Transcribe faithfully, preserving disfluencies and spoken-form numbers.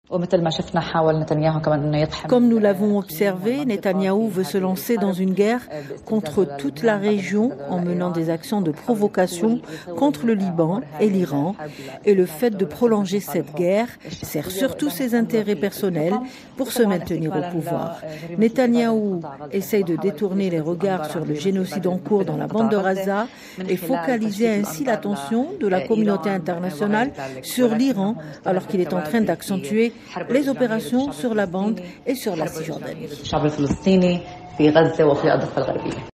Comme nous l'avons observé, Netanyahou veut se lancer dans une guerre contre toute la région en menant des actions de provocation contre le Liban et l'Iran. Et le fait de prolonger cette guerre sert surtout ses intérêts personnels pour se maintenir au pouvoir. Netanyahou essaye de détourner les regards sur le génocide en cours dans la bande de Gaza et focaliser ainsi l'attention de la communauté internationale sur l'Iran alors qu'il est en train d'accentuer les opérations sur la bande et sur la Cisjordanie.